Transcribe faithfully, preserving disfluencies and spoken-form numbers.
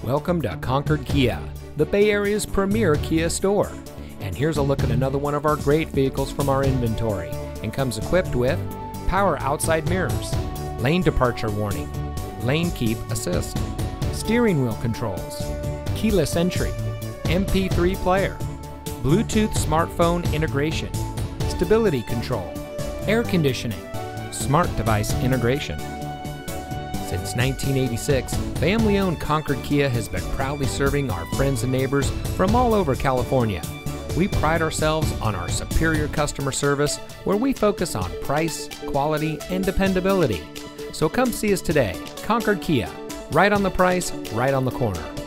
Welcome to Concord Kia, the Bay Area's premier Kia store. And here's a look at another one of our great vehicles from our inventory, and comes equipped with power outside mirrors, lane departure warning, lane keep assist, steering wheel controls, keyless entry, M P three player, Bluetooth smartphone integration, stability control, air conditioning, smart device integration. Since nineteen eighty-six, family-owned Concord Kia has been proudly serving our friends and neighbors from all over California. We pride ourselves on our superior customer service, where we focus on price, quality, and dependability. So come see us today. Concord Kia, right on the price, right on the corner.